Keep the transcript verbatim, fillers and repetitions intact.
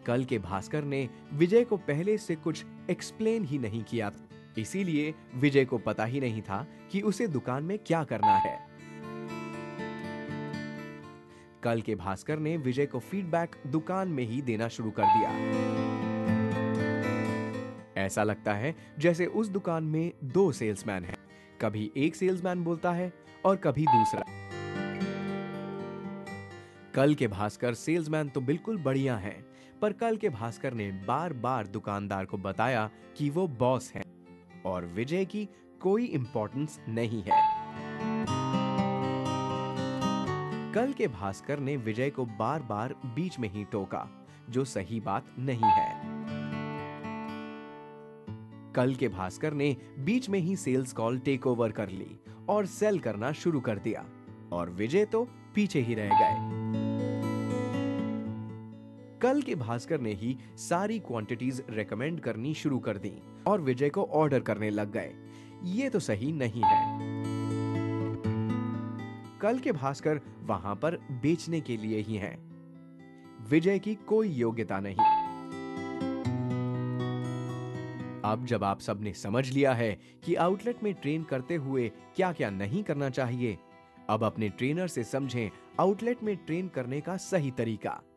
कल के भास्कर ने विजय को पहले से कुछ एक्सप्लेन ही नहीं किया, इसीलिए विजय को पता ही नहीं था कि उसे दुकान में क्या करना है। कल के भास्कर ने विजय को फीडबैक दुकान में ही देना शुरू कर दिया। ऐसा लगता है जैसे उस दुकान में दो सेल्समैन हैं। कभी एक सेल्समैन बोलता है और कभी दूसरा। कल के भास्कर सेल्समैन तो बिल्कुल बढ़िया हैं, पर कल के भास्कर ने बार बार दुकानदार को बताया कि वो बॉस हैं और विजय की कोई इंपॉर्टेंस नहीं है। कल के भास्कर ने विजय को बार बार बीच में ही टोका, जो सही बात नहीं है। कल के भास्कर ने बीच में ही सेल्स कॉल टेक ओवर कर ली और सेल करना शुरू कर दिया, और विजय तो पीछे ही रह गए। कल के भास्कर ने ही सारी क्वांटिटीज रेकमेंड करनी शुरू कर दी और विजय को ऑर्डर करने लग गए। ये तो सही नहीं है। कल के भास्कर वहां पर बेचने के लिए ही हैं। विजय की कोई योग्यता नहीं। अब जब आप सबने समझ लिया है कि आउटलेट में ट्रेन करते हुए क्या क्या नहीं करना चाहिए, अब अपने ट्रेनर से समझें आउटलेट में ट्रेन करने का सही तरीका।